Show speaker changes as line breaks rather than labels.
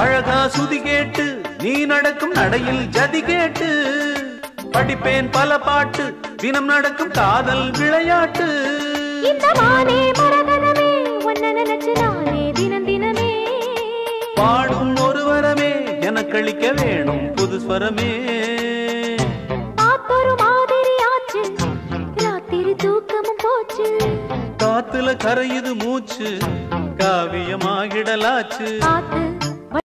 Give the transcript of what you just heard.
அழகா சுதி கேட்டு நீ நடக்கும் நடையில் ஜதி கேட்டு படிப்பேன் பல பாட்டு தினம் நடக்கும் காதல் விளையாட்டு
இந்த மானே மரகதமே உன்னை நினைச்சு நானே தினம் தினமே
பாடும் ஒரு வரமே எனக்களிக்க வேணும் புது ஸ்வரமே
பாத்தொரு மாதிரி ஆச்சு ராத்திரி தூக்கமும் போச்சு
காத்துல கரையுது மூச்சு காவியமாகிடலாச்சு
பாத்து